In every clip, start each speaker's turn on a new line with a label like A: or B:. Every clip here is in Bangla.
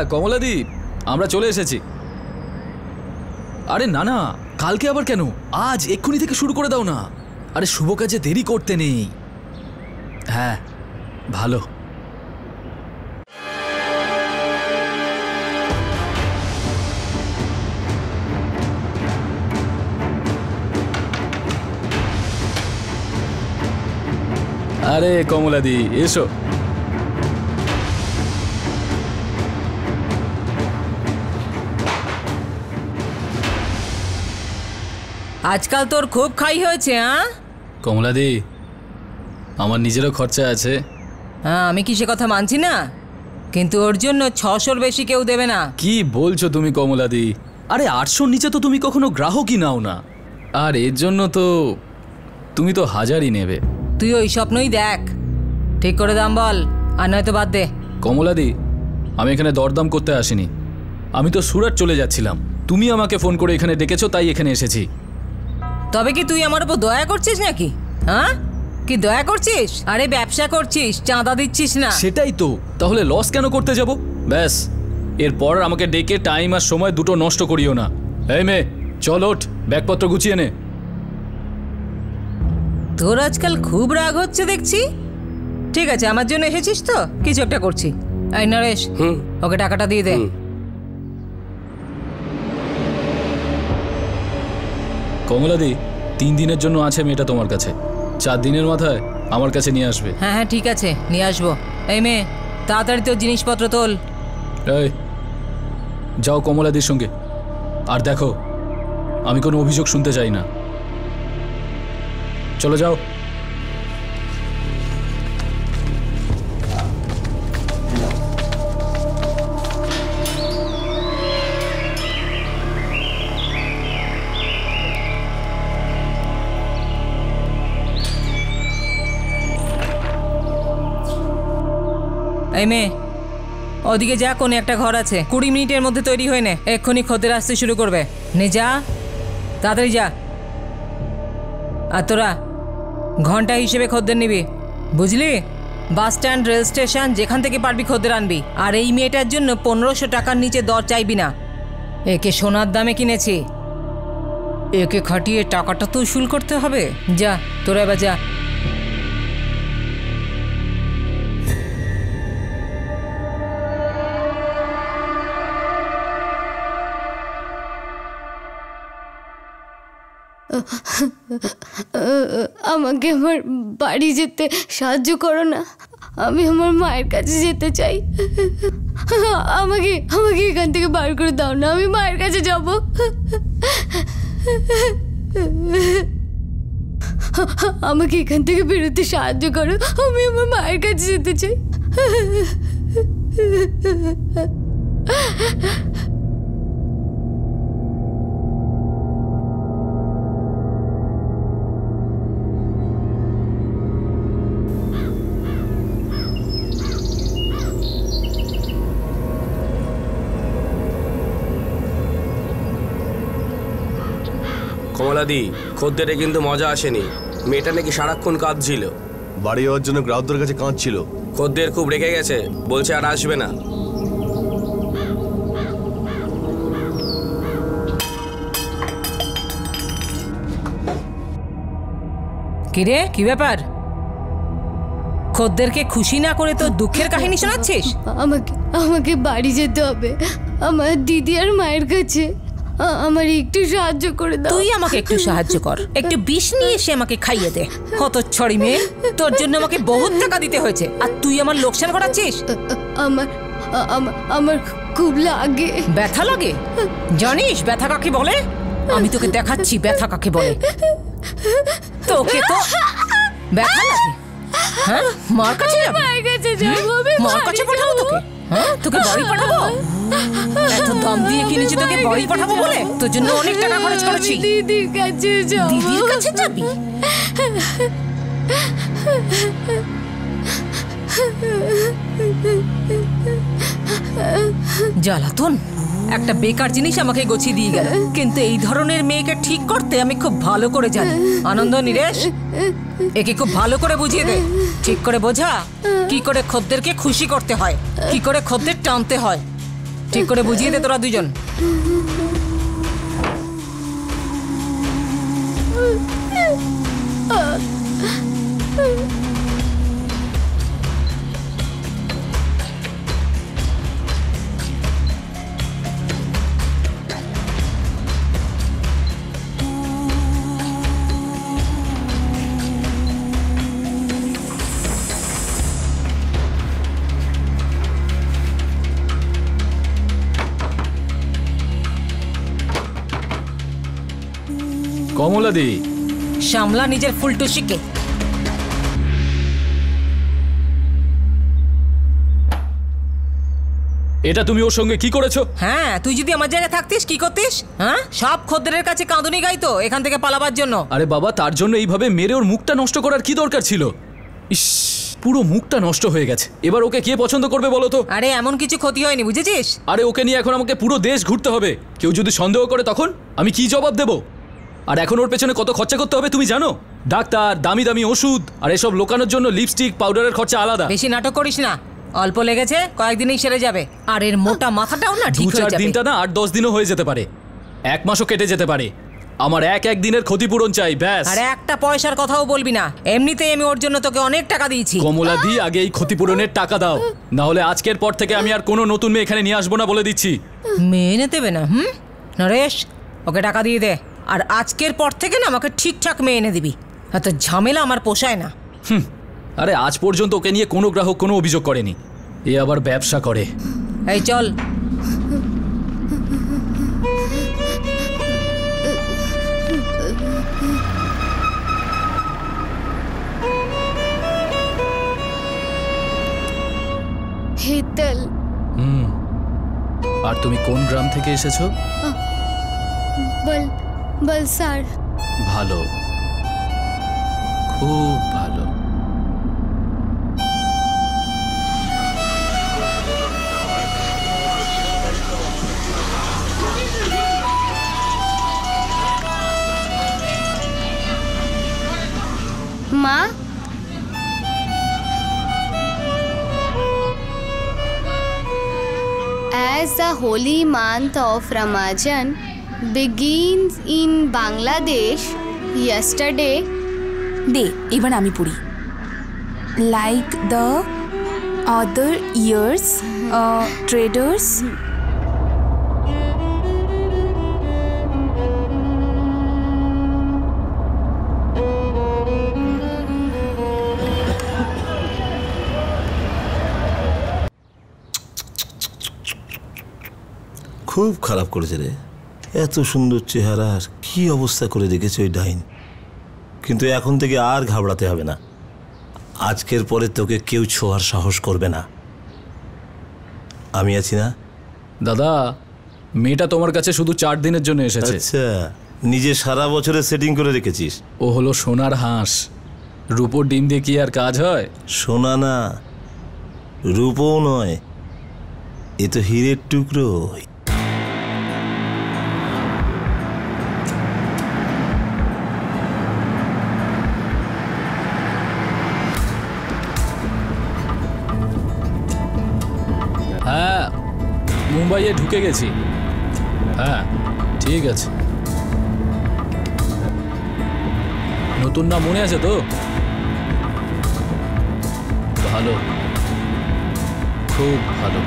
A: কমলাদি, আমরা চলে এসেছি। আরে না না, কালকে আবার কেন? আজ এক্ষুনি থেকে শুরু করে দাও না। আরে শুভ কাজে দেরি করতে নেই। হ্যাঁ ভালো। আরে কমলাদি এসো।
B: আজকাল তোর খুব খাই হয়েছে। হ্যাঁ
A: কমলাদি, আমার নিজেরও খরচা আছে।
B: হ্যাঁ আমি কি সে কথা মানছি না, কিন্তু ওর জন্য 600-র বেশি কেউ দেবে না।
A: কি বলছো তুমি কমলাদি? আরে 800-র নিচে তো তুমি কখনো গ্রাহকই নাও না, আর এর জন্য তো তুমি তো 1000ই নেবে।
B: তুই ওই স্বপ্নই দেখ, ঠিক করে দাম বল, আর নয়তো বাদ দে।
A: কমলাদি, আমি এখানে দরদাম করতে আসিনি, আমি তো সুরাট চলে যাচ্ছিলাম। তুমি আমাকে ফোন করে এখানে ডেকেছো, তাই এখানে এসেছি।
B: তবে কি তুই আমার উপর দয়া করছিস নাকি? হ্যাঁ কি দয়া করছিস? আরে ব্যবসা করছিস, চাঁদা দিচ্ছিস না।
A: সেটাই তো, তাহলে লস কেন করতে যাব? ব্যাস, এরপর আমাকে ডেকে টাইম আর সময় দুটো নষ্ট করিও না। এই মেয়ে, চল ওঠ, ব্যাগপত্র গুছিয়ে নে।
B: তোর আজকাল খুব রাগ হচ্ছে দেখছি। ঠিক আছে, আমার জন্য এসেছিস তো, কিছু একটা করছি। এই নরেশ, ওকে টাকাটা দিয়ে দে।
A: কমলাদি, 3 দিনের জন্য আছে মেয়েটা তোমার কাছে, 4 দিনের মাথায় আমার কাছে নিয়ে আসবে।
B: হ্যাঁ হ্যাঁ ঠিক আছে, নিয়ে আসবো। এই মেয়ে, তাড়াতাড়ি তোর জিনিসপত্র তোল।
A: এই যাও কমলাদির সঙ্গে, আর দেখো আমি কোনো অভিযোগ শুনতে চাই না। চলো যাও।
B: এই মেয়ে, ওদিকে যা, কোনে একটা ঘর আছে, 20 মিনিটের মধ্যে তৈরি হয়ে নে, এক্ষুনি খদ্দের আসতে শুরু করবে। নে যা, তাড়াতাড়ি যা। আর তোরা ঘন্টা হিসেবে খদ্দের নিবি, বুঝলি? বাস স্ট্যান্ড, রেল স্টেশন, যেখান থেকে পারবি খদ্দের আনবি। আর এই মেয়েটার জন্য 1500 টাকার নিচে দর চাইবি না। একে সোনার দামে কিনেছি, একে খাটিয়ে টাকাটা তো উসুল করতে হবে। যা তোরা এবার যা।
C: আমাকে আমার বাড়ি যেতে সাহায্য করো না, আমি আমার মায়ের কাছে যেতে চাই। আমাকে আমাকে এখান থেকে বার করে দাও না, আমি মায়ের কাছে যাব। আমাকে এখান থেকে বেরোতে সাহায্য করো, আমি আমার মায়ের কাছে যেতে চাই।
D: কমলাদি, খদ্দেরে কিন্তু মজা আসেনি। মেয়েটা নাকি সারাক্ষণ কাঁদছিল।
E: বাড়ি যাওয়ার জন্য গ্রাহকদের কাছে কাঁদছিল।
D: খদ্দের খুব রেগে গেছে, বলছে আর আসবে না।
B: কিরে, কি ব্যাপার? খদ্দেরকে খুশি না করে তো দুঃখের কাহিনী শোনাচ্ছিস?
C: আমাকে আমাকে বাড়ি যেতে হবে, আমার দিদি আর মায়ের কাছে। আমার একটু সাহায্য করে দাও।
B: তুই আমাকে একটু সাহায্য কর, একটু বিষ নিয়ে এসে আমাকে খাইয়ে দে। হতচ্ছড়ি মেয়ে, তোর জন্য আমাকে বহুত টাকা দিতে হয়েছে, আর তুই আমার লোকসান করাচ্ছিস।
C: আমার আমার খুব লাগে।
B: ব্যথা লাগে? জানিস ব্যথা কাকে বলে? আমি তোকে দেখাচ্ছি ব্যথা কাকে বলে। তোকে তো ব্যথা লাগে? হ্যাঁ, মার কাছে যাবি?
C: মায়ের কাছে যাবো।
B: মার কাছে পাঠাবো তোকে? হ্যাঁ, তোকে বাড়ি পাঠাবো? এত দাম দিয়ে কিনেছি তোকে বাড়ি পাঠাবো বলে? তোর জন্য অনেক টাকা খরচ করেছি।
C: দিদির কাছে যাবো।
B: দিদির কাছে যাবি? জ্বালাতন, একটা বেকার জিনিস আমাকে গছিয়ে দিয়ে গেল, কিন্তু এই ধরনের মেয়েকে ঠিক করতে আমি খুব ভালো করে জানি। আনন্দ, নীরেশ, একে খুব ভালো করে বুঝিয়ে দে, ঠিক করে বোঝা কি করে খদ্দেরকে খুশি করতে হয়, কি করে খদ্দের টানতে হয়। ঠিক করে বুঝিয়ে দে তোরা দুজন।
A: কমলাদি,
B: সামলা নিজের ফুলটুসিকে।
A: এটা তুমি ওর সঙ্গে কি করেছো?
B: হ্যাঁ, তুই যদি আমার জায়গায় থাকতিস কি করতিস? হ্যাঁ, সব খদ্দেরের কাছে কাঁদুনি গাইতো এখান থেকে পালাবার জন্য।
A: আরে বাবা, তার জন্য এইভাবে মেরে ওর মুখটা নষ্ট করার কি দরকার ছিল? ইস, পুরো মুখটা নষ্ট হয়ে গেছে। এবার ওকে কে পছন্দ করবে বলো তো?
B: আরে এমন কিছু ক্ষতি হয়নি, বুঝেছিস?
A: আরে ওকে নিয়ে এখন আমাকে পুরো দেশ ঘুরতে হবে। কেউ যদি সন্দেহ করে তখন আমি কি জবাব দেব? আর এখন ওর পেছনে কত খরচা করতে হবে তুমি জানো? ডাক্তার, দামি দামি ওষুধ, আর এসব লোকানোর জন্য লিপস্টিক পাউডারের খরচা আলাদা।
B: বেশি নাটক করিস না, অল্প লেগেছে, কয়েকদিনেই সেরে যাবে। আর এর মোটা মাথাটাও না ঠিক হয়ে
A: 2-4
B: যাবে।
A: দিনটা না 8-10 দিনও হয়ে যেতে পারে, 1 মাসও কেটে যেতে পারে। আমার এক দিনের ক্ষতিপূরণ চাই, ব্যাস।
B: আরে একটা পয়সার কথাও বলবি না, এমনিতেই আমি ওর জন্য তোকে অনেক টাকা দিয়েছি।
A: কমলা দি, আগে এই ক্ষতিপূরণের টাকা দাও, না হলে আজকের পর থেকে আমি আর কোনো নতুন মেয়ে এখানে নিয়ে আসবো না বলে দিচ্ছি।
B: মেয়ে এনে দেবে না? নরেশ, ওকে টাকা দিয়ে দে। আর আজকের পর থেকে না আমাকে ঠিকঠাক মেয়ে এনে দিবি, এত ঝামেলা আমার পোষায় না।
A: আরে আজ পর্যন্ত ওকে নিয়ে কোনো গ্রাহক কোনো অভিযোগ করেনি, এ আবার ব্যবসা করে।
B: এই চল।
C: হেতল।
A: আর তুমি কোন গ্রাম থেকে এসেছো?
C: বলসার।
A: ভালো, খুব ভালো।
C: মা, as the holy month of Ramadan begins in Bangladesh yesterday,
F: দে এবার আমি পড়ি। Like the other years traders
G: খুব খারাপ করেছে রে, এত সুন্দর চেহারা, আর কি অবস্থা করে রেখেছে ওই ডাইন। কিন্তু এখন থেকে আর ঘাবড়াতে হবে না, আজকের পরে তোকে কেউ ছোঁয়ার সাহস করবে না, আমি আছি না।
A: দাদা, মেয়েটা তোমার কাছে শুধু 4 দিনের জন্য এসেছে।
G: আচ্ছা, নিজে সারা বছরের সেটিং করে রেখেছিস।
A: ও হলো সোনার হাঁস, রূপোর ডিম দিয়ে কি আর কাজ হয়?
G: সোনা না, রূপও নয়, এ তো হীরের টুকরো।
A: হ্যাঁ, মুম্বাইয়ে ঢুকে গেছি। হ্যাঁ ঠিক আছে। নতুন নাম মনে আছে তো? ভালো, খুব ভালো।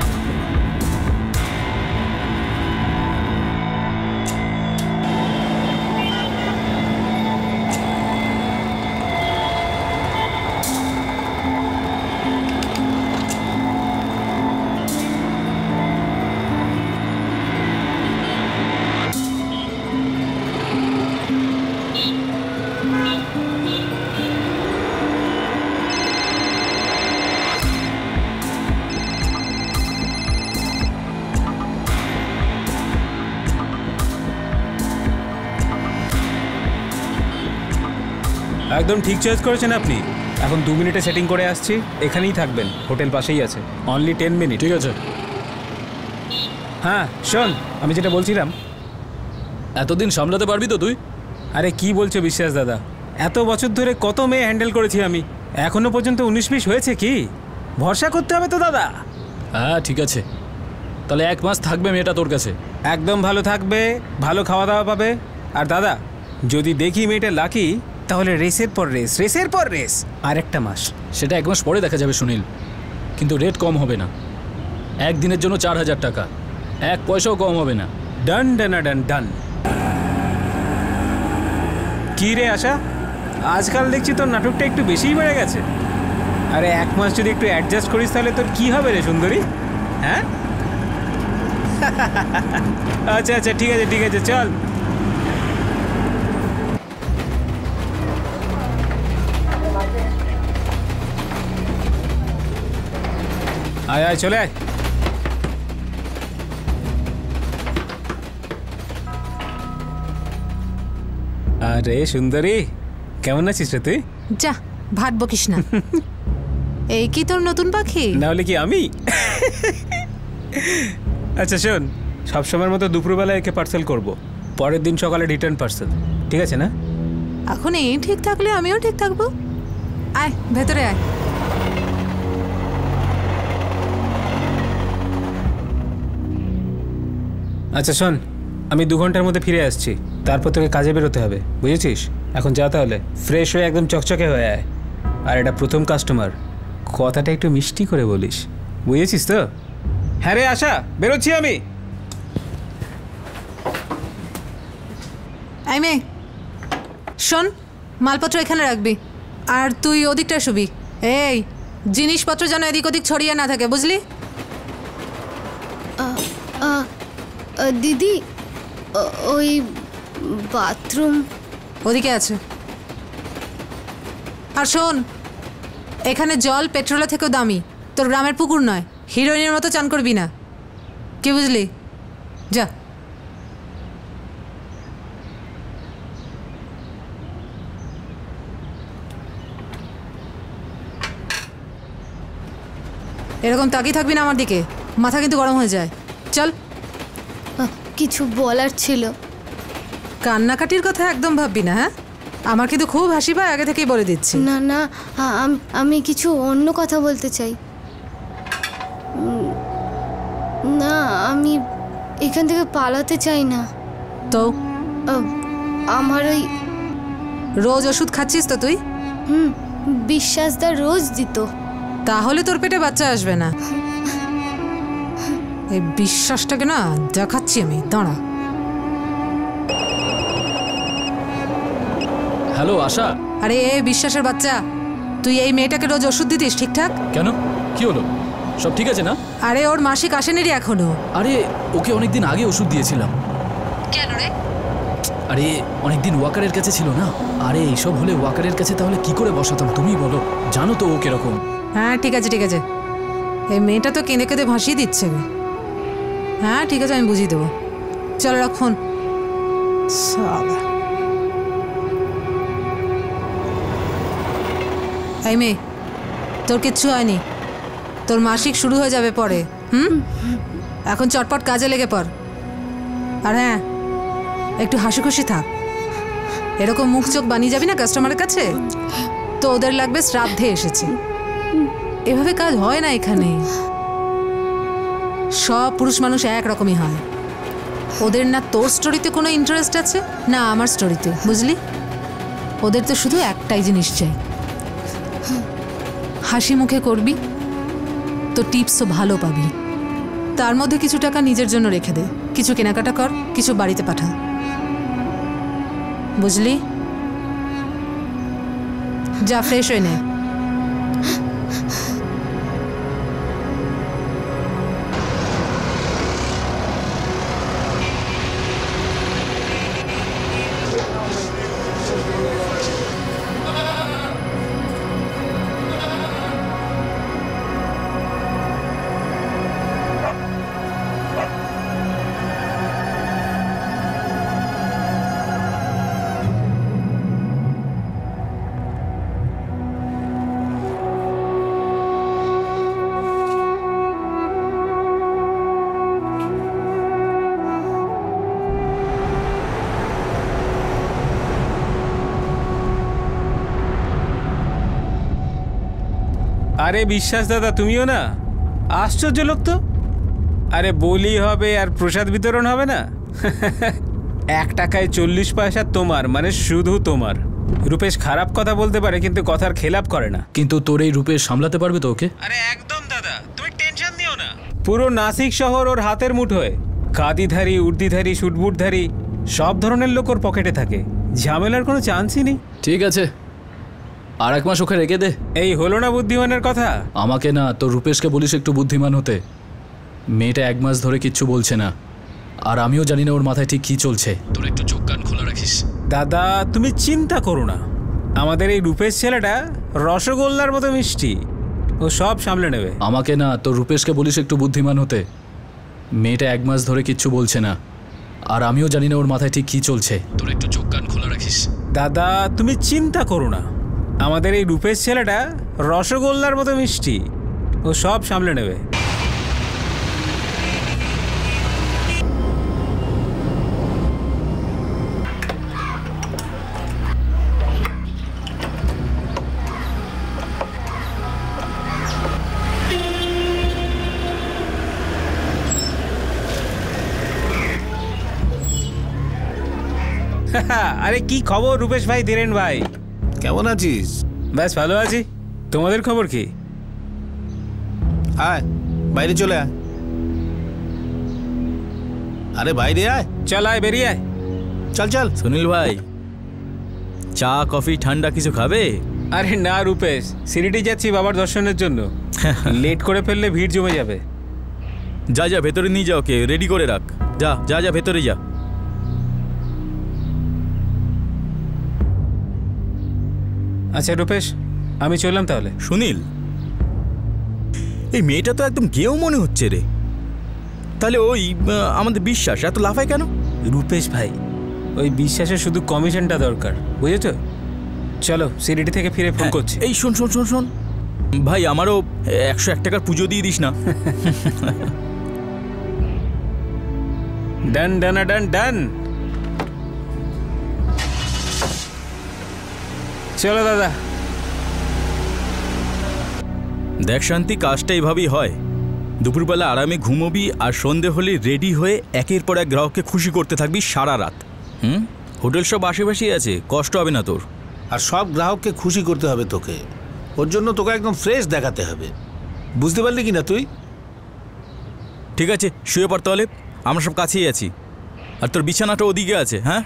H: একদম ঠিক চয়েস করেছেন আপনি। এখন 2 মিনিটে সেটিং করে আসছি, এখানেই থাকবেন, হোটেল পাশেই আছে, অনলি 10 মিনিট।
A: ঠিক আছে।
H: হ্যাঁ শোন, আমি যেটা বলছিলাম,
A: এতদিন সামলাতে পারবি তো তুই?
H: আরে কি বলছো বিশ্বাস দাদা, এত বছর ধরে কত মেয়ে হ্যান্ডেল করেছি আমি, এখনো পর্যন্ত 19-20 হয়েছে কি? ভরসা করতে হবে তো দাদা।
A: হ্যাঁ ঠিক আছে, তাহলে 1 মাস থাকবে মেয়েটা তোর কাছে?
H: একদম ভালো থাকবে, ভালো খাওয়া দাওয়া পাবে। আর দাদা, যদি দেখি মেয়েটা লাকি, তাহলে রেসের পর রেস, রেসের পর রেস, আর একটা মাস।
A: সেটা 1 মাস পরে দেখা যাবে সুনীল, কিন্তু রেট কম হবে না। একদিনের জন্য 4000 টাকা, 1 পয়সাও কম হবে না।
H: ডান ডান ডান ডান। কি রে আশা, আজকাল দেখছি তোর নাটকটা একটু বেশিই বেড়ে গেছে। আরে 1 মাস যদি একটু অ্যাডজাস্ট করিস তাহলে তোর কি হবে রে সুন্দরী, হ্যাঁ? আচ্ছা আচ্ছা, ঠিক আছে ঠিক আছে, চল। আয় আয়, চলে আয়। আরে সুন্দরী, কেমন আছিস রে তুই?
I: যা, ভাট বকিস না। এই কি তোর নতুন পাখি?
H: না হলে কি আমি? আচ্ছা শোন, সবসময়ের মতো দুপুরবেলা একে পার্সেল করব, পরের দিন সকালে রিটার্ন পার্সেল, ঠিক আছে না?
I: এখন এই ঠিক থাকলে আমিও ঠিক থাকবো। আয় ভেতরে আয়।
H: আচ্ছা শোন, আমি 2 ঘন্টার মধ্যে ফিরে আসছি, তারপর তোকে কাজে বেরোতে হবে, বুঝেছিস? এখন যা তাহলে, ফ্রেশ হয়ে একদম চকচকে হয়ে আয়। আর এটা প্রথম কাস্টমার, কথাটা একটু মিষ্টি করে বলিস, বুঝেছিস তো? হ্যাঁ রে আশা, বেরোচ্ছি আমি।
I: আই মে, শোন, মালপত্র এখানে রাখবি, আর তুই ওদিকটা শুবি। এই জিনিসপত্র যেন এদিক ওদিক ছড়িয়ে না থাকে, বুঝলি?
C: দিদি, ওই বাথরুম
I: ওদিকে আছে। আর শোন, এখানে জল পেট্রোলের থেকেও দামি, তোর গ্রামের পুকুর নয়, হিরোইনের মতো চান করবি না, কি বুঝলি? যা। এরকম তাকিয়ে থাকবি না আমার দিকে, মাথা কিন্তু গরম হয়ে যায়। চল।
C: কিছু বলার ছিল।
I: কান্নাকাটির কথা একদম ভাববি না, হ্যাঁ? আমার কিন্তু খুব হাসি পায়, আগে থেকেই বলে দিচ্ছি।
C: না না, আমি কিছু অন্য কথা বলতে চাই। না, আমি এখান থেকে পালাতে চাই না।
I: তো
C: আমার ওই
I: রোজ ওষুধ খাচ্ছিস তো তুই?
C: বিশ্বাসদা রোজ দিত।
I: তাহলে তোর পেটে বাচ্চা আসবে না। এই বিশ্বাসটাকে না দেখাচ্ছি আমি, দাঁড়া।
A: হ্যালো আশা।
I: আরে এ বিশ্বাসের বাচ্চা, তুই এই মেয়েটাকে রোজ ওষুধ দিতিস ঠিকঠাক?
A: কেন, কি হলো? সব ঠিক আছে না?
I: আরে ওর মাসিক আসেনি রে এখনো।
A: আরে ওকে অনেকদিন আগে ওষুধ দিয়েছিলাম।
I: কেন রে?
A: আরে অনেকদিন ওয়াকারের কাছে ছিল না। আরে এইসব হলে ওয়াকারের কাছে তাহলে কি করে বসাতাম তুমি বলো? জানো তো ও কিরকম।
I: হ্যাঁ ঠিক আছে ঠিক আছে, এই মেয়েটা তো কেঁদে কেঁদে ভাসিয়ে দিচ্ছে। হ্যাঁ ঠিক আছে, আমি বুঝিয়ে দেবো। চলো রাখ ফোন। এই মেয়ে, তোর কিচ্ছু হয়নি, তোর মাসিক শুরু হয়ে যাবে পরে। এখন চটপট কাজে লেগে পড়। আর হ্যাঁ, একটু হাসি খুশি থাক। এরকম মুখ চোখ বানিয়ে যাবি না কাস্টমারের কাছে, তো ওদের লাগবে শ্রাদ্ধে এসেছে। এভাবে কাজ হয় না এখানে। সব পুরুষ মানুষ একরকমই হয়। ওদের না তোর স্টোরিতে কোনো ইন্টারেস্ট আছে, না আমার স্টোরিতে, বুঝলি? ওদের তো শুধু একটাই জিনিস চাই, হাসি মুখে করবি তো টিপসও ভালো পাবি। তার মধ্যে কিছু টাকা নিজের জন্য রেখে দে, কিছু কেনাকাটা কর, কিছু বাড়িতে পাঠা, বুঝলি? যা ফ্রেশ হয়ে নে।
H: আরে বিশ্বাস দাদা, তুমিও না? আশ্চর্য লোক তো। আরে বলি হবে আর প্রসাদ বিতরণ হবে না। 1 টাকায় 40 পয়সা তোমার, মানে শুধু তোমার। রূপেশ খারাপ কথা বলতে পারে কিন্তু কথার খেলাপ করে না।
A: কিন্তু তোর এই রূপে সামলাতে পারবে তো ওকে?
H: আরে একদম দাদা, তুমি টেনশন নিও না। পুরো নাসিক শহর ওর হাতের মুঠোয়। খাদিধারী, উর্দিধারী, শুটবুটধারী সব ধরনের লোক ওর পকেটে থাকে। ঝামেলার কোনো চান্সই নেই।
A: ঠিক আছে, আর 1 মাস ওকে রেখে দে।
H: এই হলো না বুদ্ধিমানের কথা?
A: আমাকে না, তোর রূপেশকে বলিস একটু বুদ্ধিমান হতে। মেয়েটা 1 মাস ধরে কিচ্ছু বলছে না, আর আমিও জানি না ওর মাথায় ঠিক কি চলছে। তোর একটু চোখ কান খোলা রাখিস।
H: দাদা তুমি চিন্তা করো না, আমাদের এই রূপেশ ছেলেটা রসগোল্লার মতো মিষ্টি, ও সব সামলে নেবে।
A: আমাকে না, তোর রূপেশকে বলিস একটু বুদ্ধিমান হতে। মেয়েটা 1 মাস ধরে কিচ্ছু বলছে না, আর আমিও জানি না ওর মাথায় ঠিক কি চলছে। তোর একটু চোখ কান খোলা রাখিস।
H: দাদা তুমি চিন্তা করো না, আমাদের এই রূপেশ ছেলেটা রসগোল্লার মতো মিষ্টি, ও সব সামলে নেবে। আরে কি খবর রূপেশ ভাই, ধীরেন ভাই?
E: কেমন আছিস?
H: ব্যাস ভালো আছি। তোমাদের খবর কি?
E: আয় বাইরে চলে আয়। আরে বাইরে আয়।
H: চল আয়, বেরিয়ে আয়।
E: চল চল।
J: সুনীল ভাই, চা কফি ঠান্ডা কিছু খাবে?
H: আরে না রূপেশ, সিরিটি যাচ্ছি বাবার দর্শনের জন্য। লেট করে ফেললে ভিড় জমে যাবে।
J: যা যা ভেতরে নিয়ে যা, ওকে রেডি করে রাখ। যা যা যা ভেতরে যা।
H: আচ্ছা রূপেশ, আমি চললাম তাহলে।
J: সুনীল, এই মেয়েটা তো একদম গেও মনে হচ্ছে রে। তাহলে ওই আমাদের বিশ্বাস এত লাফায় কেন?
H: রূপেশ ভাই, ওই বিশ্বাসের শুধু কমিশনটা দরকার, বুঝেছো? চলো, সিরিটি থেকে ফিরে ফোন করছি।
J: এই শোন শোন শোন শোন ভাই, আমারও 101 টাকার পুজো দিয়ে দিস না।
H: ডান ডানা ডান ডান। চলো দাদা।
J: দেখ শান্তি, কাজটা এইভাবেই হয়। দুপুরবেলা আরামে ঘুমোবি, আর সন্ধে হলে রেডি হয়ে একের পর এক গ্রাহককে খুশি করতে থাকবি সারা রাত। হোটেল সব আশেপাশেই আছে, কষ্ট হবে না তোর।
E: আর সব গ্রাহককে খুশি করতে হবে তোকে, ওর জন্য তোকে একদম ফ্রেশ দেখাতে হবে। বুঝতে পারলি কি না তুই?
J: ঠিক আছে, শুয়ে পড় তাহলে, আমরা সব কাছেই আছি। আর তোর বিছানাটা ওদিকে আছে। হ্যাঁ,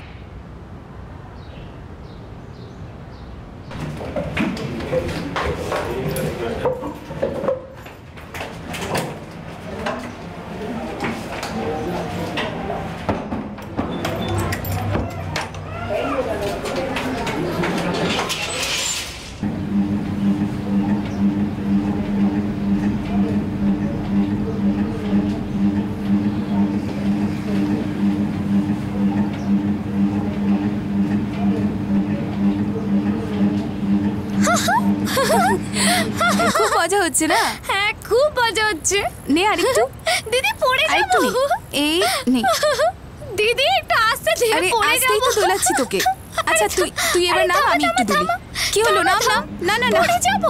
F: খুব মজা হচ্ছে না?
C: হ্যাঁ, খুব মজা হচ্ছে।
F: নে আরেকটু।
C: দিদি পড়ে
F: আরেকটু
C: যাবো।
F: নে। এই নে।
C: দিদি একটু আস্তে ধীরে
F: আরে
C: পড়ে
F: আস্তেই
C: যাবো।
F: তো দোলাচ্ছি তোকে। আচ্ছা তুই তুই এবার নাম, আমি একটু দুলি। কি হলো? নাম নাম। না না না,
C: পড়ে যাবো।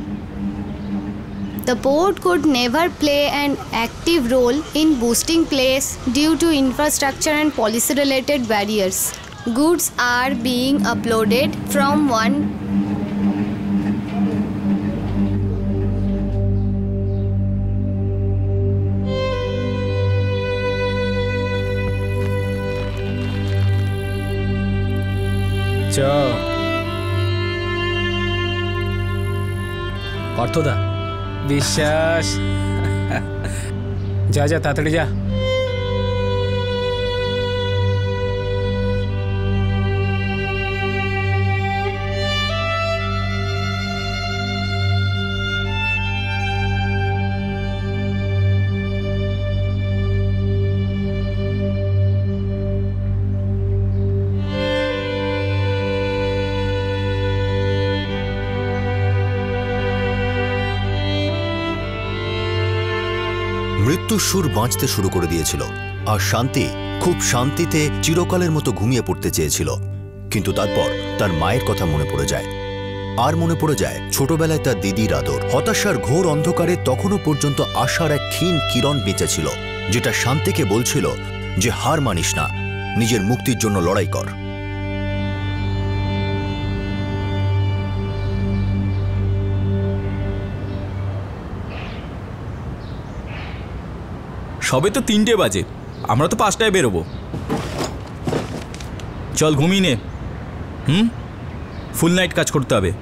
C: The port could never play an active role in boosting place due to infrastructure and policy-related barriers. Goods are being uploaded from one
A: পার্থদা,
H: বিশ্বাস। যা যা তাড়াতাড়ি যা।
K: মৃত্যুর সুর বাঁচতে শুরু করে দিয়েছিল, আর শান্তি খুব শান্তিতে চিরকালের মতো ঘুমিয়ে পড়তে চেয়েছিল। কিন্তু তারপর তার মায়ের কথা মনে পড়ে যায়, আর মনে পড়ে যায় ছোটবেলায় তার দিদির আদর। হতাশার ঘোর অন্ধকারে তখনও পর্যন্ত আশার এক ক্ষীণ কিরণ বেঁচে ছিল। যেটা শান্তিকে বলছিল যে হার মানিস না, নিজের মুক্তির জন্য লড়াই কর।
J: সবে তো 3টে বাজে, আমরা তো 5টায় বেরোবো। চল ঘুমিয়ে নে। ফুল নাইট কাজ করতে হবে।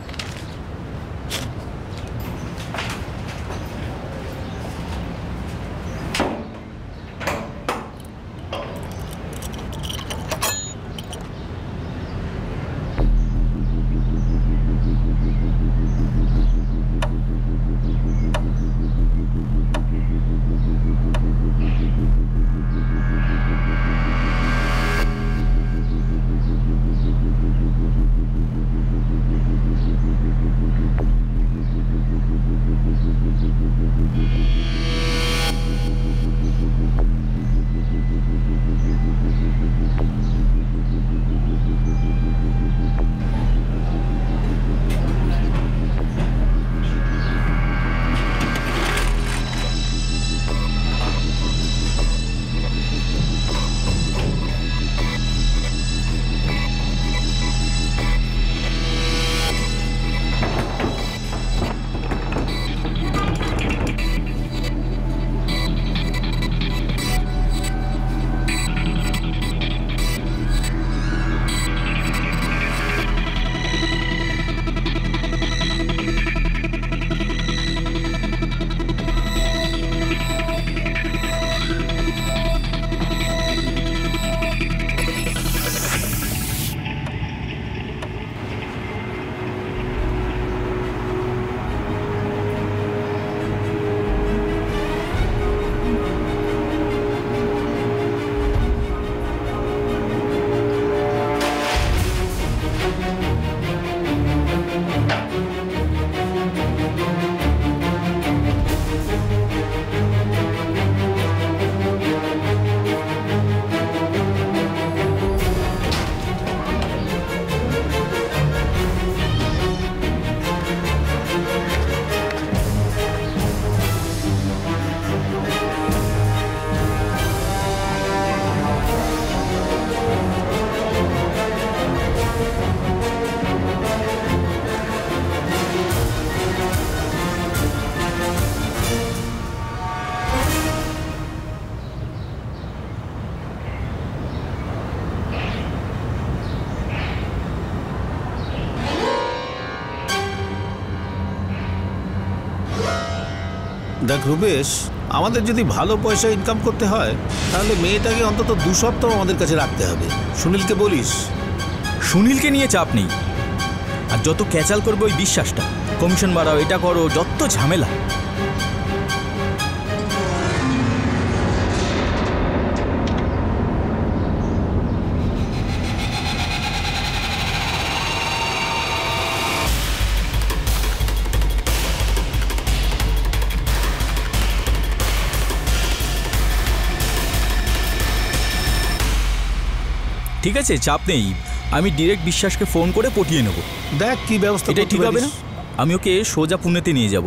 E: দেখ রূপেশ, আমাদের যদি ভালো পয়সা ইনকাম করতে হয় তাহলে মেয়েটাকে অন্তত 2 সপ্তাহ আমাদের কাছে রাখতে হবে। সুনীলকে বলিস।
J: সুনীলকে নিয়ে চাপ নেই, আর যত ক্যাচাল করবে ওই বিশ্বাসটা, কমিশন বাড়াও, এটা করো, যত ঝামেলা। ঠিক আছে, চাপ নেই, আমি ডিরেক্ট বিশ্বাসকে ফোন করে পটিয়ে নেব।
E: দেখ কি ব্যবস্থা।
J: এটা ঠিক হবে না? আমি ওকে সোজা পুনেতে নিয়ে যাব।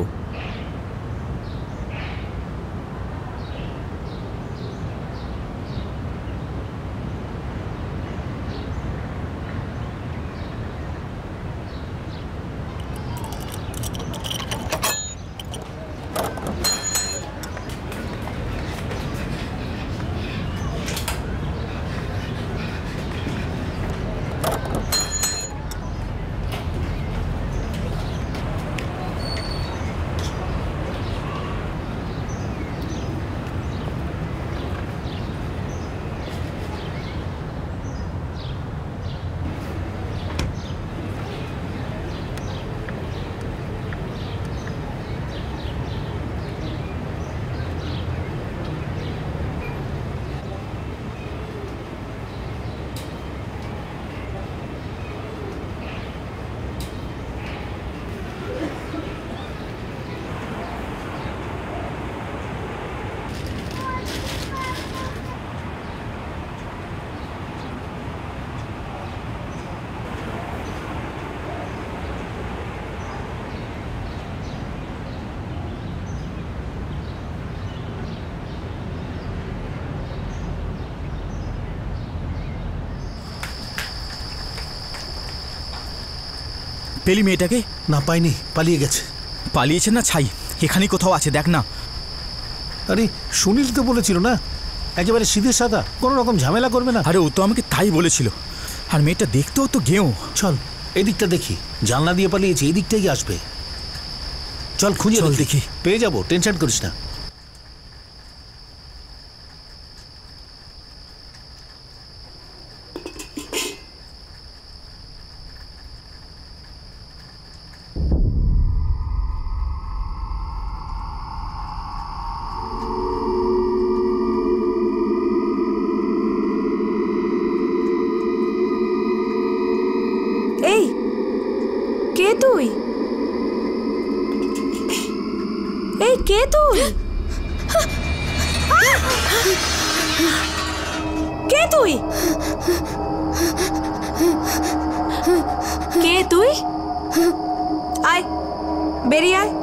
J: পেলি মেয়েটাকে?
E: না, পাইনি, পালিয়ে গেছে।
J: পালিয়েছে না ছাই, এখানেই কোথাও আছে, দেখ না।
E: আরে সুনীল তো বলেছিল না, একেবারে সিধে সাদা, কোনো রকম ঝামেলা করবে না।
J: আরে ও তো আমাকে তাই বলেছিল। আর মেয়েটা দেখতেও তো গেঁয়ো।
E: চল এদিকটা দেখি, জানলা দিয়ে পালিয়েছে, এই দিকটাই আসবে। চল খুঁজে দেখি, পেয়ে যাবো, টেনশন করিস না।
F: এই কে তুই? এই কে তুই? কে তুই? কে তুই? আয়, বেরিয়ে আয়।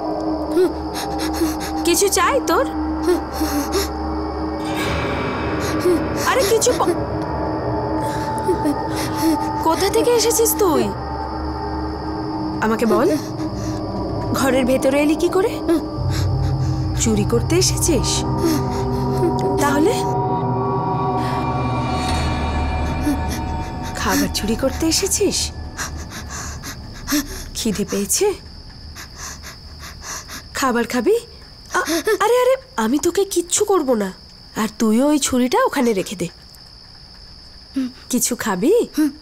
F: কিছু চাই তোর? আরে কিছু কোথা থেকে এসেছিস তুই? আমাকে বল, ঘরের ভেতরে এলি কি করে? চুরি করতে এসেছিস? তাহলে খাবার চুরি করতে এসেছিস? খিদে পেয়েছে? খাবার খাবি? আরে আরে, আমি তোকে কিচ্ছু করব না, আর তুইও ওই ছুরিটা ওখানে রেখে দে। কিছু খাবি?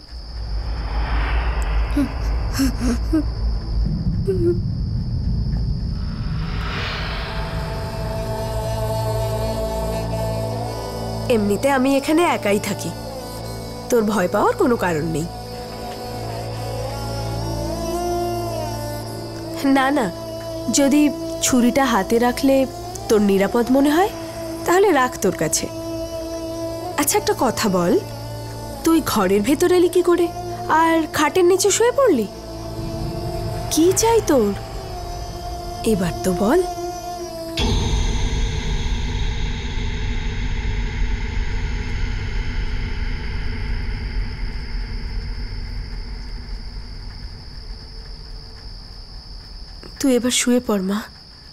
F: এমনিতে আমি এখানে একাই থাকি, তোর ভয় পাওয়ার কোনো কারণ নেই। না না, যদি ছুরিটা হাতে রাখলে তোর নিরাপদ মনে হয় তাহলে রাখ তোর কাছে। আচ্ছা একটা কথা বল, তুই ঘরের ভেতরে এলি কি করে আর খাটের নিচে শুয়ে পড়লি? কি চাই তোর এবার তো বল। তুই এবার শুয়ে পড় মা,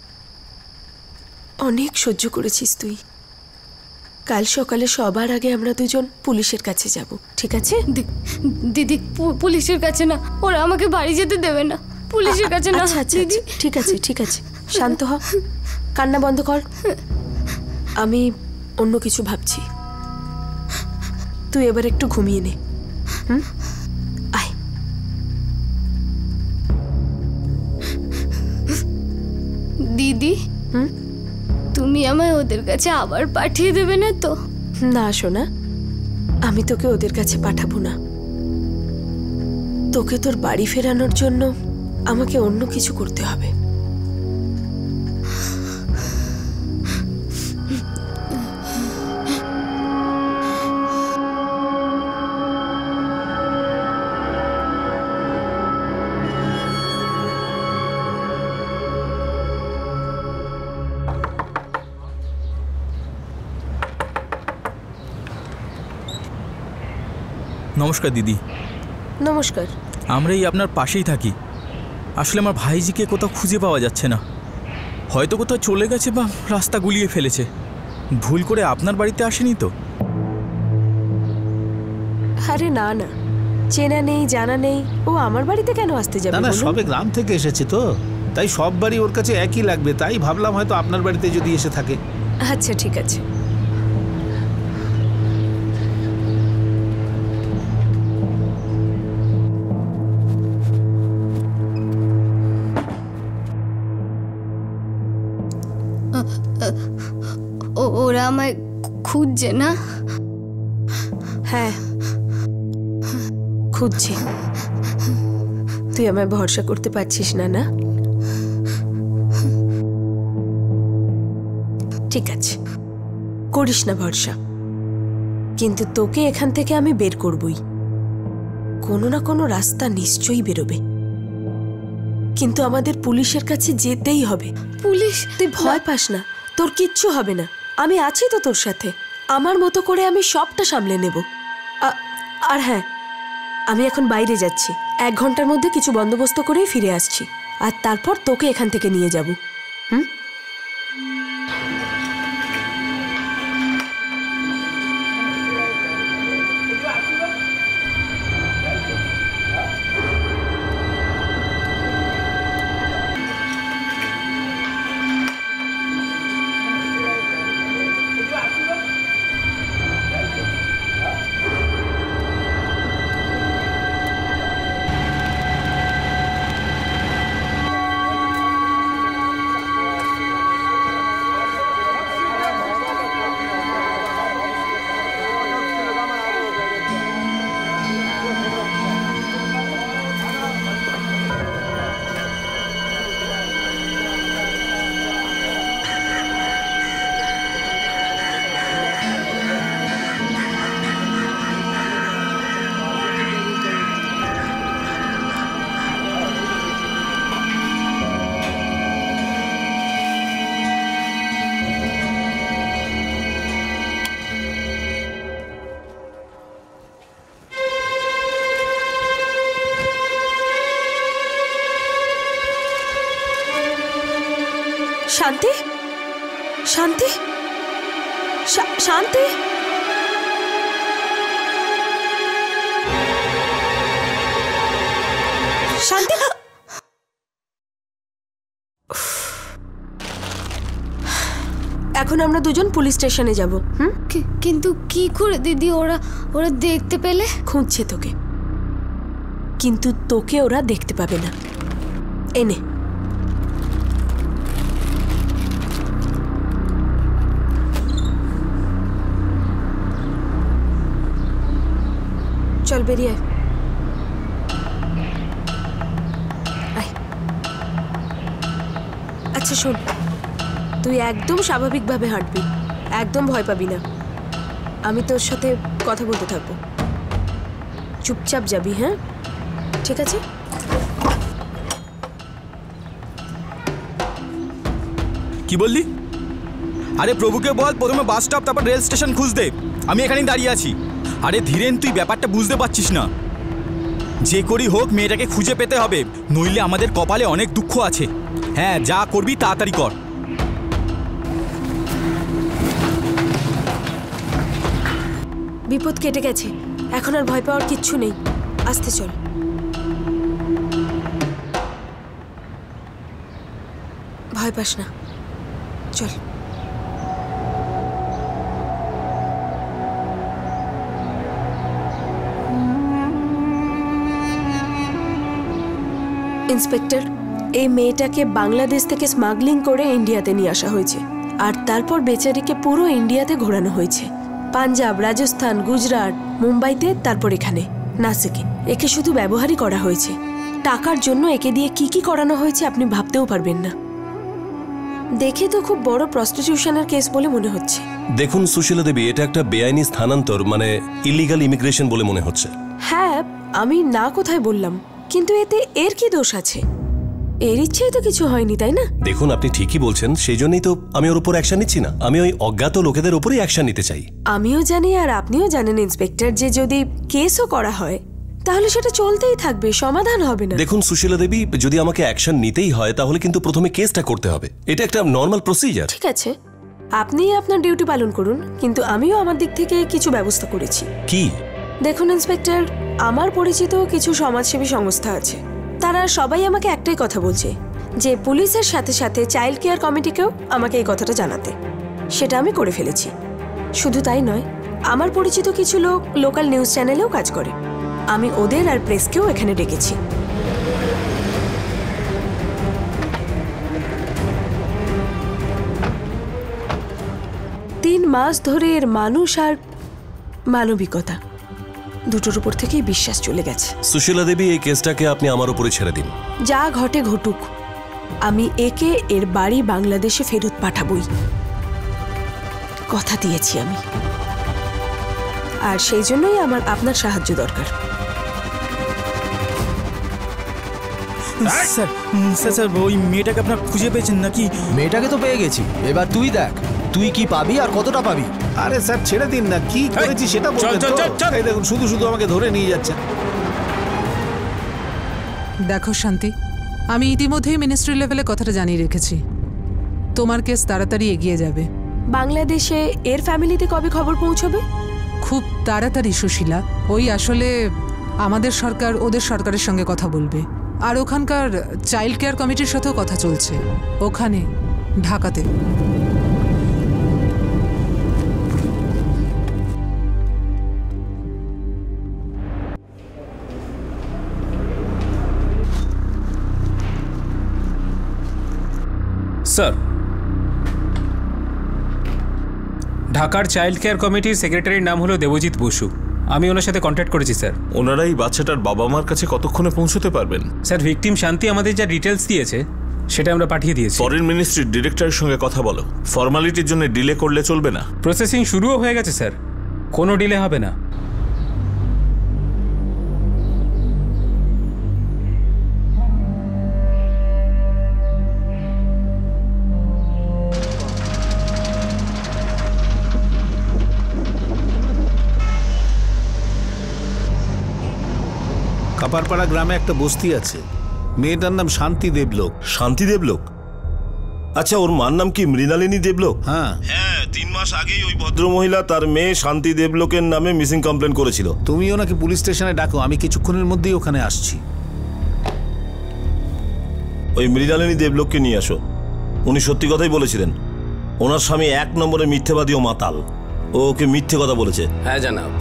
F: অনেক সহ্য করেছিস তুই। কাল সকালে সবার আগে আমরা দুজন পুলিশের কাছে যাব, ঠিক আছে?
C: দিদি, পুলিশের কাছে না, ওরা আমাকে বাড়ি যেতে দেবে না। পুলিশের কাছে না।
F: আচ্ছা দিদি, ঠিক আছে ঠিক আছে, শান্ত হ, কান্না বন্ধ কর। আমি অন্য কিছু ভাবছি, তুই এবার একটু ঘুমিয়ে নে। আয়।
C: দিদি, তুমি আমায় ওদের কাছে আবার পাঠিয়ে দেবে না তো?
F: না সোনা, আমি তোকে ওদের কাছে পাঠাবো না। তোকে তোর বাড়ি ফেরানোর জন্য আমাকে অন্য কিছু করতে হবে।
J: নমস্কার দিদি।
F: নমস্কার।
J: আমরা এই আপনার পাশেই থাকি। আসলে আমার ভাইজিকে কোথাও খুঁজে পাওয়া যাচ্ছে না, হয়তো কোথাও চলে গেছে বা রাস্তা গুলিয়ে ফেলেছে। ভুল করে আপনার বাড়িতে আসেনি তো?
F: আরে না না, চেনা নেই জানা নেই, ও আমার বাড়িতে কেন আসতে যাবে?
E: না না, সবে গ্রাম থেকে এসেছে তো, তাই সব বাড়ি ওর কাছে একই লাগবে, তাই ভাবলাম হয়তো আপনার বাড়িতে যদি এসে থাকে।
F: আচ্ছা ঠিক আছে।
C: ওরা আমায় খুঁজছে না?
F: হ্যাঁ খুঁজছে। তুই আমায় ভরসা করতে পারছিস না? না ঠিক আছে, করিস না ভরসা, কিন্তু তোকে এখান থেকে আমি বের করবই। কোনো না কোনো রাস্তা নিশ্চয়ই বেরোবে, কিন্তু আমাদের পুলিশের কাছে যেতেই হবে।
C: পুলিশ?
F: তুই ভয় পাস না, তোর কিচ্ছু হবে না, আমি আছি তো তোর সাথে। আমার মতো করে আমি সবটা সামলে নেব। আর হ্যাঁ, আমি এখন বাইরে যাচ্ছি, 1 ঘন্টার মধ্যে কিছু বন্দোবস্ত করেই ফিরে আসছি, আর তারপর তোকে এখান থেকে নিয়ে যাব। হুম? শান্তি, শান্তি, শান্তি, শান্তি। এখন আমরা দুজন পুলিশ স্টেশনে যাব। হুম?
C: কিন্তু কি করে দিদি, ওরা দেখতে পেলে?
F: খুঁজছে তোকে, কিন্তু তোকে ওরা দেখতে পাবে না। এনে চল, বেরিয়ে আয়। আচ্ছা শোন, তুই একদম স্বাভাবিকভাবে হাঁটবি, একদম ভয় পাবি না। আমি তোর সাথে কথা বলতে থাকবো, চুপচাপ যাবি। হ্যাঁ, ঠিক আছে?
J: কি বললি? আরে প্রভুকে বল প্রথমে বাস স্টপ, তারপর রেল স্টেশন খুঁজ দে। আমি এখানেই দাঁড়িয়ে আছি। আরে ধীরেন, তুই ব্যাপারটা বুঝতে পারছিস না? যে করি হোক মেয়েটাকে খুঁজে পেতে হবে, নইলে আমাদের কপালে অনেক দুঃখ আছে। হ্যাঁ, যা করবি তাড়াতাড়ি কর।
F: বিপদ কেটে গেছে, এখন আর ভয় পাওয়ার কিচ্ছু নেই। আস্তে চল। ভয় পাস না, চল। ইন্সপেক্টর, এই মেয়েটাকে বাংলাদেশ থেকে স্মাগলিং করে ইন্ডিয়াতে নিয়ে আসা হয়েছে, আর তারপর বেচারিকে পুরো ইন্ডিয়াতে ঘোরানো হয়েছে। পাঞ্জাব, রাজস্থান, গুজরাট, মুম্বাইতে, তারপর এখানে নাসিকে। একে শুধু ব্যবহারই করা হয়েছে। টাকার জন্য একে দিয়ে কি কি করানো হয়েছে আপনি ভাবতেও পারবেন না। দেখে তো খুব বড় প্রস্টিটিউশনের কেস বলে মনে হচ্ছে।
L: দেখুন সুশীলা দেবী, এটা একটা বেআইনি স্থানান্তর, মানে ইলিগাল ইমিগ্রেশন বলে মনে হচ্ছে।
F: হ্যাঁ, আমি না কোথায় বললাম, কিন্তু এতে এর কি দোষ আছে? এর ইচ্ছেই তো কিছু হয়নি, তাই না?
L: দেখুন, আপনি ঠিকই বলছেন, সেই জন্যই তো আমি ওর উপর অ্যাকশন নিচ্ছি না। আমি ওই অজ্ঞাত লোকেদের উপরই অ্যাকশন নিতে চাই।
F: আমিও জানি আর আপনিও জানেন ইন্সপেক্টর, যে যদি কেসও করা হয় তাহলে সেটা চলতেই থাকবে, সমাধান হবে না।
L: দেখুন সুশীলা দেবী, যদি আমাকে অ্যাকশন নিতেই হয় তাহলে কিন্তু প্রথমে কেসটা করতে হবে। এটা একটা নর্মাল প্রসিজার।
F: ঠিক আছে, আপনি আপনার ডিউটি পালন করুন, কিন্তু আমিও আমার দিক থেকে কিছু ব্যবস্থা করেছি।
L: কি?
F: দেখুন ইন্সপেক্টর, আমার পরিচিত কিছু সমাজসেবী সংস্থা আছে, তারা সবাই আমাকে একটাই কথা বলছে, যে পুলিশের সাথে সাথে চাইল্ড কেয়ার কমিটিকেও আমাকে এই কথাটা জানাতে। সেটা আমি করে ফেলেছি। শুধু তাই নয়, আমার পরিচিত কিছু লোক লোকাল নিউজ চ্যানেলেও কাজ করে। আমি ওদের আর প্রেসকেও এখানে ডেকেছি। তিন মাস ধরে এর মানুষ আর মানবিকতা দুটোর উপর থেকেই বিশ্বাস চলে গেছে।
L: সুশীলা দেবী, এই কেসটাকে আপনি আমার উপরে ছেড়ে দিন।
F: যা ঘটে ঘটুক, আমি একে এর বাড়ি বাংলাদেশে ফেরত পাঠাবই, কথা দিয়েছি আমি। আর সেই জন্যই আমার আপনার সাহায্য দরকার।
J: স্যার স্যার স্যার ওই মেয়েটাকে আপনার খুঁজে পেয়েছেন নাকি?
M: মেয়েটাকে তো পেয়ে গেছি, এবার তুই দেখ তুই কি পাবি আর কতটা পাবি।
E: আরে স্যার ছেড়ে দিন না, কি করেছি সেটা বলবেন তো? এই দেখুন, শুধু শুধু আমাকে ধরে নিয়ে যাচ্ছেন।
I: দেখো শান্তি, আমি ইতিমধ্যেই মিনিস্ট্রি লেভেলে কথাটা জানিয়ে রেখেছি। তোমার কেস তাড়াতাড়ি এগিয়ে যাবে।
F: বাংলাদেশে এর ফ্যামিলিতে কবে খবর পৌঁছবে?
I: খুব তাড়াতাড়ি সুশীলা। ওই আসলে আমাদের সরকার ওদের সরকারের সঙ্গে কথা বলবে, আর ওখানকার চাইল্ড কেয়ার কমিটির সাথেও কথা চলছে, ওখানে ঢাকাতে।
H: স্যার, ঢাকার চাইল্ড কেয়ার কমিটির সেক্রেটারির নাম হলো দেবজিৎ বসু। আমি ওনার সাথে কন্ট্যাক্ট করেছি স্যার।
N: ওনারা এই বাচ্চাটার বাবা মার কাছে কতক্ষণে পৌঁছতে পারবেন?
H: স্যার, ভিকটিম শান্তি আমাদের যা ডিটেলস দিয়েছে সেটা আমরা পাঠিয়ে দিয়েছি।
N: ফরেন মিনিস্ট্রির ডিরেক্টরের সঙ্গে কথা বলো। ফর্মালিটির জন্য ডিলে করলে চলবে না।
H: প্রসেসিং শুরুও হয়ে গেছে স্যার, কোনো ডিলে হবে না।
E: কাপারপাড়া গ্রামে একটা বস্তি আছে, মেয়েটার নাম শান্তি দেবলোক।
G: শান্তি দেবলোক? আচ্ছা, ওর মার নাম কি মৃণালিনী দেবলোক?
E: হ্যাঁ
G: হ্যাঁ, 3 মাস আগেই ওই ভদ্রমহিলা তার মেয়ে শান্তি দেবলোকের নামে মিসিং কমপ্লেন করেছিল।
E: তুমি ওনাকে পুলিশ স্টেশনে ডাকো, আমি কিছুক্ষণের মধ্যেই ওখানে আসছি।
G: ওই মৃণালিনী দেবলোককে নিয়ে আসো। উনি সত্যি কথাই বলেছিলেন। ওনার স্বামী 1 নম্বরে মিথ্যেবাদী ও মাতাল। ও ওকে মিথ্যে কথা বলেছে।
D: হ্যাঁ জানাব।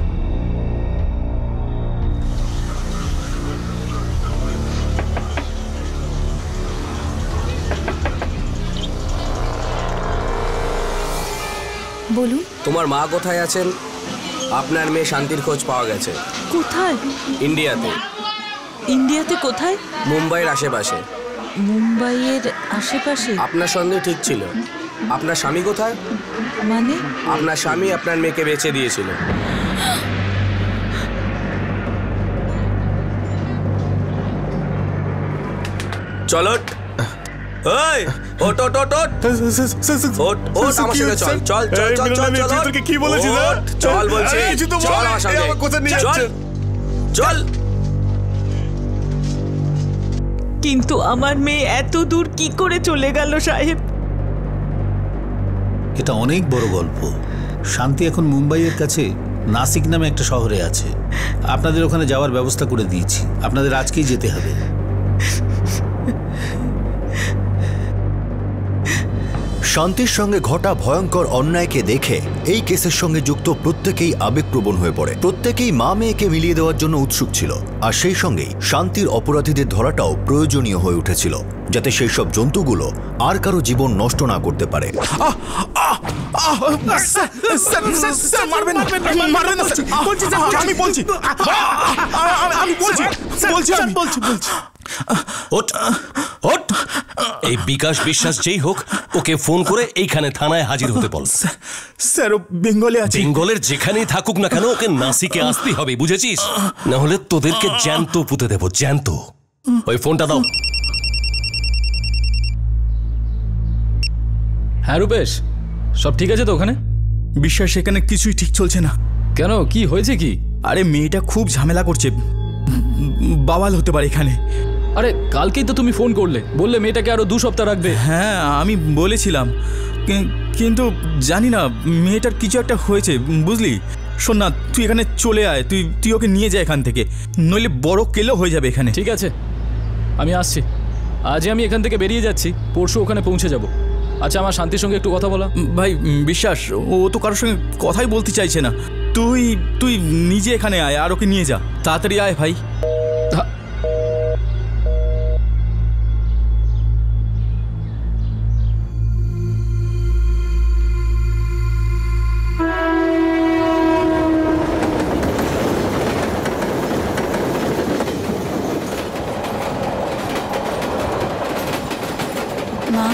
O: বলুন।
D: তোমার মা কোথায় আছেন? আপনার মেয়ে শান্তির খোঁজ পাওয়া গেছে।
O: কোথায়?
D: ইন্ডিয়াতে।
O: ইন্ডিয়াতে কোথায়?
D: মুম্বাইয়ের আশেপাশে।
O: মুম্বাইয়ের আশেপাশে?
D: আপনার সন্দেহ ঠিক ছিল। আপনার স্বামী কোথায়?
O: মানে?
D: আপনার স্বামী আপনার মেয়েকে বেচে দিয়েছিল। চলো, এই ওট ওট ওট ওট ওট ওট আমার সঙ্গে চল চল চল চল চল চল।
N: তোকে কি বলেছিস?
D: চল বলছি, চল আমার সঙ্গে।
N: কোথায় নিয়ে যাচ্ছে?
D: চল।
O: কিন্তু আমার মেয়ে এত দূর কি করে চলে গেল সাহেব?
E: এটা অনেক বড় গল্প। শান্তি এখন মুম্বাইয়ের কাছে নাসিক নামে একটা শহরে আছে। আপনাদের ওখানে যাওয়ার ব্যবস্থা করে দিয়েছি। আপনাদের আজকেই যেতে হবে।
K: শান্তির সঙ্গে ঘটা ভয়ঙ্কর অন্যায়কে দেখে এই কেসের সঙ্গে যুক্ত প্রত্যেকেই আবেগপ্রবণ হয়ে পড়ে। প্রত্যেকেই মা মেয়েকে মিলিয়ে দেওয়ার জন্য উৎসুক ছিল, আর সেই সঙ্গেই শান্তির অপরাধীদের ধরাটাও প্রয়োজনীয় হয়ে উঠেছিল, যাতে সেই সব জন্তুগুলো আর কারো জীবন নষ্ট না করতে পারে।
L: এই বিকাশ বিশ্বাস যেই হোক, ওকে ফোন করে এইখানে থানায় হাজির হতে বল।
N: স্যার, ও বেঙ্গলে আছে।
L: বেঙ্গলের যেখানেই থাকুক না কেন, ওকে নাসিকে আসতে হবে, বুঝেছিস? না হলে তোদেরকে জ্যান্ত পুঁতে দেবো, জ্যান্ত। ওই ফোনটা দাও।
A: হ্যাঁ রূপেশ, সব ঠিক আছে তো ওখানে?
J: বিশ্বাস এখানে কিছুই ঠিক চলছে না।
A: কেন, কি হয়েছে কি?
J: আরে মেয়েটা খুব ঝামেলা করছে, বাবাল হতে পারে এখানে।
A: আরে কালকেই তো তুমি ফোন করলে, বললে মেয়েটাকে আরো 2 সপ্তাহ রাখবে।
J: হ্যাঁ আমি বলেছিলাম, কিন্তু জানি না মেয়েটার কিছু একটা হয়েছে, বুঝলি? শোন না, তুই এখানে চলে আয়, তুই ওকে নিয়ে যা এখান থেকে, নইলে বড় কেলো হয়ে যাবে এখানে।
A: ঠিক আছে, আমি আসছি। আজই আমি এখান থেকে বেরিয়ে যাচ্ছি, পরশু ওখানে পৌঁছে যাব। আচ্ছা, আমার শান্তির সঙ্গে একটু কথা বলা।
J: ভাই বিশ্বাস, ও তো কারোর সঙ্গে কথাই বলতে চাইছে না। তুই নিজে এখানে আয় আর ওকে নিয়ে যা, তাড়াতাড়ি আয় ভাই।
C: মা,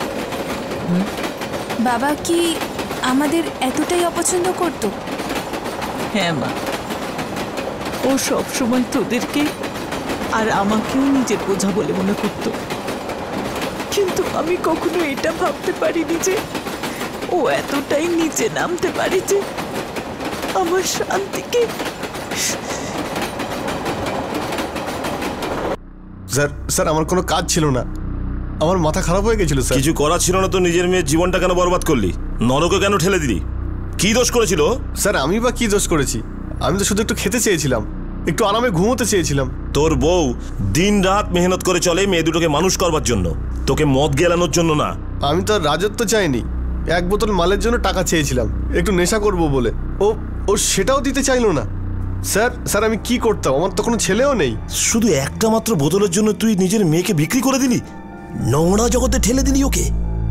C: বাবা কি আমাদের এতটাই অপছন্দ করতো?
O: হ্যাঁ মা, ও সব সময় তোদেরকে আর আমাকেও নিজের বোঝা বলে মনে করত, কিন্তু আমি কখনো এটা ভাবতে পারিনি যে ও এতটাই নিচে নামতে পারে যে আমার শান্তিকে।
P: স্যার স্যার আমার কোনো কাজ ছিল না, আমার মাথা খারাপ হয়ে গেছিল স্যার।
G: কিছু করা ছিল না তো নিজের মেয়ের জীবনটা কেন বরবাদ করলি? নরকে কেন ঠেলে দিলি? কি দোষ করেছিল?
P: স্যার আমি বা কি দোষ করেছি? আমি তো শুধু একটু খেতে চেয়েছিলাম, একটু আরামে ঘুমোতে চেয়েছিলাম।
G: তোর বউ দিন রাত মেহনত করে চলে মেয়ে দুটোকে মানুষ করবার জন্য, তোকে মদ গেলানোর জন্য না।
P: আমি তো রাজত্ব চাইনি, এক বোতল মালের জন্য টাকা চেয়েছিলাম, একটু নেশা করব বলে। ও সেটাও দিতে চাইলো না। স্যার স্যার আমি কি করতাম? আমার তো কোনো ছেলেও নেই।
G: শুধু একটা মাত্র বোতলের জন্য তুই নিজের মেয়েকে বিক্রি করে দিলি, নোংরা জগতে ঠেলে দিলি ওকে।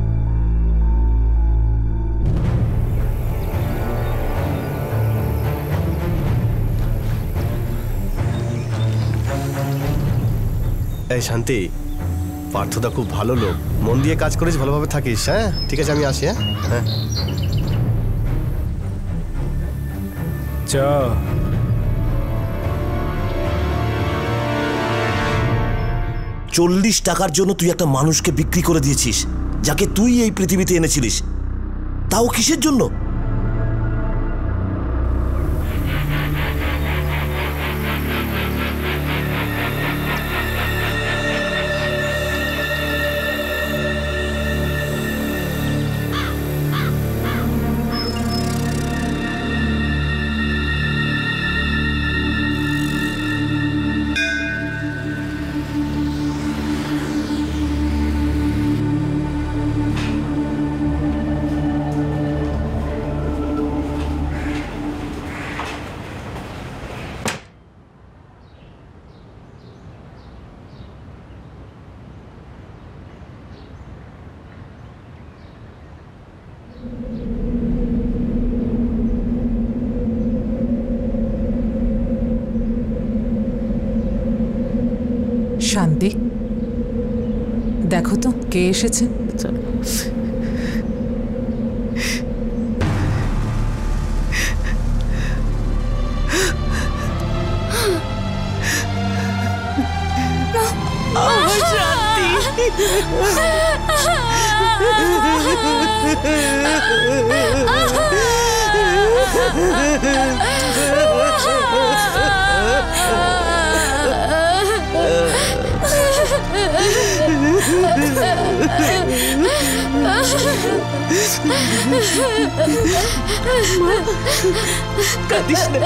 P: এই শান্তি, পার্থদা খুব ভালো লোক, মন দিয়ে কাজ করিস, ভালোভাবে থাকিস। হ্যাঁ ঠিক আছে, আমি আসি। হ্যাঁ
H: চ
G: 40 টাকার জন্য তুই একটা মানুষকে বিক্রি করে দিয়েছিস, যাকে তুই এই পৃথিবীতে এনেছিলিস, তাও কিসের জন্য?
I: শান্তি, দেখো তো কে এসেছে।
O: কাঁদিস না।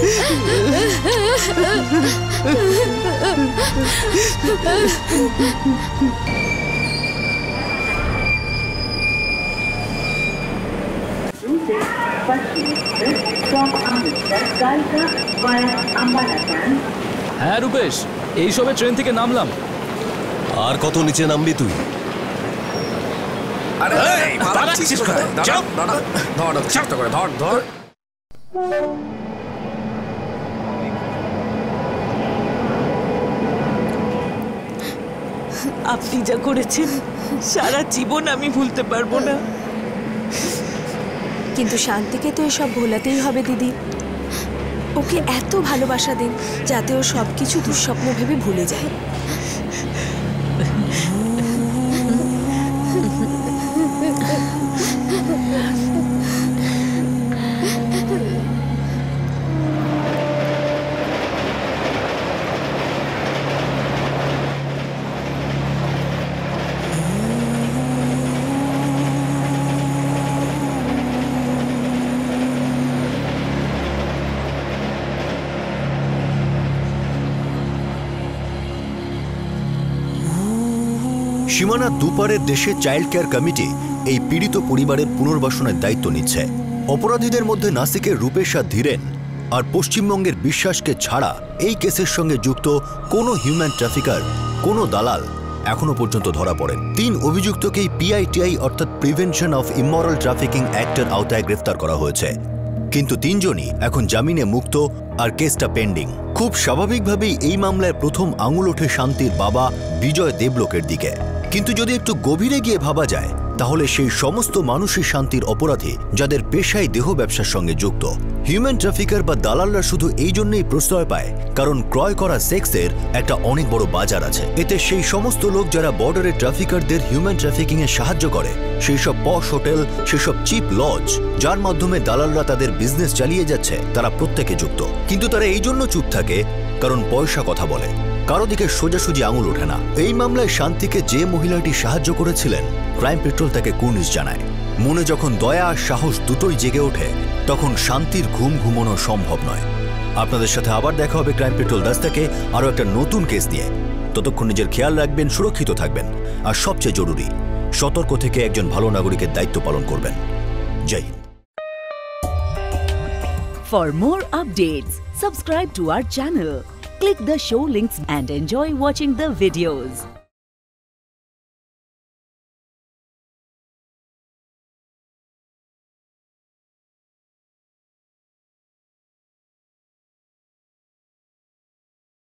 A: হ্যাঁ রূপেশ, এই সবে ট্রেন থেকে নামলাম।
L: আর কত নিচে নামবি তুই?
O: আপনি যা করেছেন সারা জীবন আমি ভুলতে পারবো না।
F: কিন্তু শান্তিকে তো এসব ভোলাতেই হবে দিদি। ওকে এত ভালোবাসা দিন যাতে ও সবকিছু দুঃস্বপ্ন ভেবে ভুলে যায়।
K: সীমানা দুপারের দেশে চাইল্ড কেয়ার কমিটি এই পীড়িত পরিবারের পুনর্বাসনের দায়িত্ব নিচ্ছে। অপরাধীদের মধ্যে নাসিকের রূপেশ আর ধীরেন আর পশ্চিমবঙ্গের বিশ্বাসকে ছাড়া এই কেসের সঙ্গে যুক্ত কোনো হিউম্যান ট্রাফিকার, কোনো দালাল এখনো পর্যন্ত ধরা পড়েন। 3 অভিযুক্তকেই PITI অর্থাৎ প্রিভেনশন অফ ইমরাল ট্রাফিকিং অ্যাক্টের আওতায় গ্রেফতার করা হয়েছে, কিন্তু 3 জনই এখন জামিনে মুক্ত আর কেসটা পেন্ডিং। খুব স্বাভাবিকভাবেই এই মামলায় প্রথম আঙুল ওঠে শান্তির বাবা বিজয় দেবলোকের দিকে। কিন্তু যদি একটু গভীরে গিয়ে ভাবা যায় তাহলে সেই সমস্ত মানুষই শান্তির অপরাধী যাদের পেশায় দেহ ব্যবসার সঙ্গে যুক্ত। হিউম্যান ট্রাফিকার বা দালালরা শুধু এই জন্যই প্রশ্রয় পায় কারণ ক্রয় করা সেক্সের একটা অনেক বড় বাজার আছে। এতে সেই সমস্ত লোক যারা বর্ডারে ট্রাফিকারদের হিউম্যান ট্রাফিকিং এ সাহায্য করে, সেই সব পশ হোটেল, সেসব চিপ লজ যার মাধ্যমে দালালরা তাদের বিজনেস চালিয়ে যাচ্ছে, তারা প্রত্যেকে যুক্ত। কিন্তু তারা এই জন্য চুপ থাকে কারণ পয়সা কথা বলে। কারো দিকে সোজাসুজি আঙুল ওঠে না। এই মামলায় শান্তিকে যে মহিলাটি সাহায্য করেছিলেন, ক্রাইম পেট্রোল তাকে কুর্নিশ জানায়। মনে যখন দয়া আর সাহস দুটোই জেগে ওঠে, তখন শান্তির ঘুম ঘুমানো সম্ভব নয়। আপনাদের সাথে আবার দেখা হবে ক্রাইম পেট্রোল 10 থেকে আরও একটা নতুন কেস নিয়ে। ততক্ষণ নিজের খেয়াল রাখবেন, সুরক্ষিত থাকবেন, আর সবচেয়ে জরুরি, সতর্ক থেকে একজন ভালো নাগরিকের দায়িত্ব পালন করবেন। জয় Hind.
Q: For more updates, subscribe to our channel, click the show links and enjoy watching the videos.